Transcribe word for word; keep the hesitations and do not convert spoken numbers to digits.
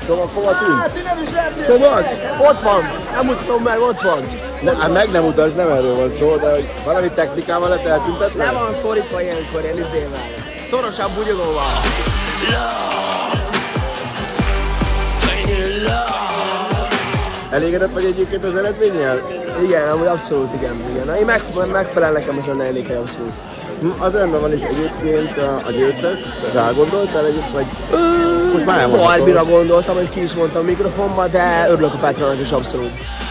Csomag hova tűnt? Hát, nem is lesz. Csomag? Ott van. Nem mutatom meg, ott van. Ne, hát meg nem utasd, nem erről van szó, de hogy valami technikával lehet eltüntetni? Le van szorítva ilyenkor, ilyen izével. Szorosabb bugyogóval. Elégedett vagy egyébként az eredménnyel? Igen, amúgy abszolút igen. igen. Na, én meg, megfelel nekem ez a negyedik hely abszolút. Az rendben van is egyébként a, a győztes, rágondoltál egyébként, vagy most már elmondhatod? Barbira gondoltam, hogy ki is mondtam mikrofonba, de örülök a Petrának is abszolút.